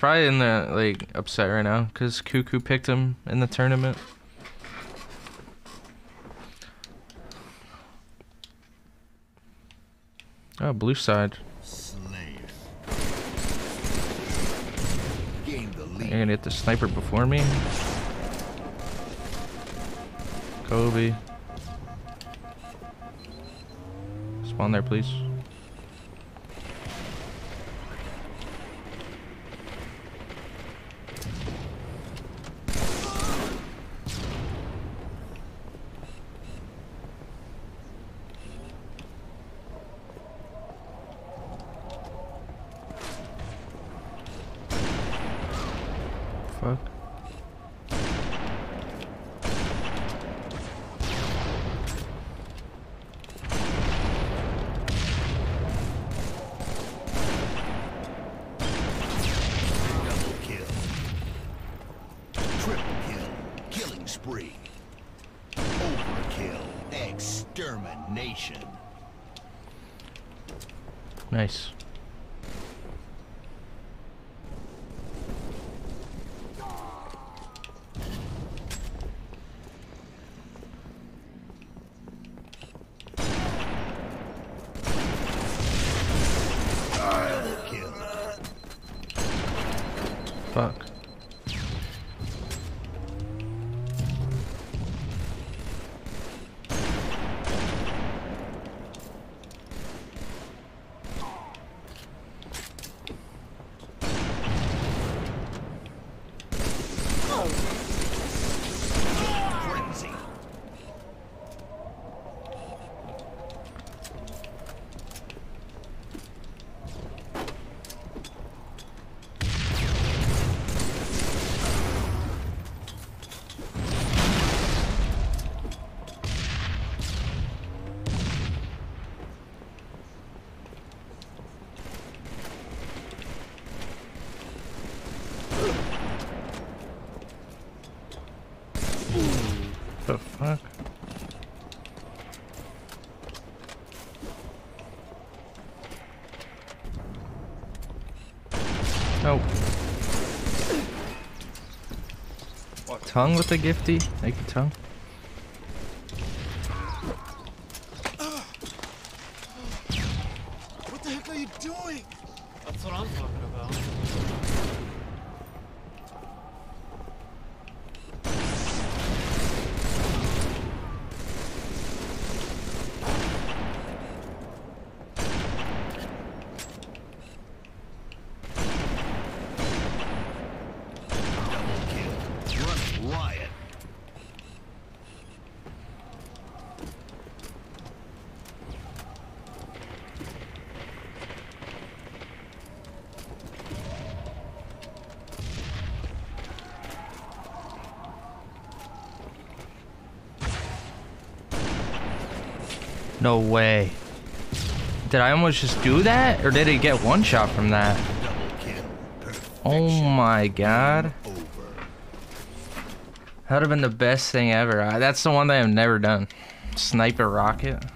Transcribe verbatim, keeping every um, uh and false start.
probably in the like upset right now because Cuckoo picked him in the tournament. Oh, blue side. You're gonna get the sniper before me. Kobe. Spawn there, please. Fuck. Double kill. Triple kill. Killing spree. Overkill. Extermination. Nice. Fuck. Frenzy. The fuck? Oh. What? Tongue with the gifty? Make a tongue. What the heck are you doing? That's what I'm talking about. Riot. No way. Did I almost just do that? Or did he get one shot from that? Double kill. Oh my god. Over. That would have been the best thing ever. I, that's the one that I've never done. Sniper rocket.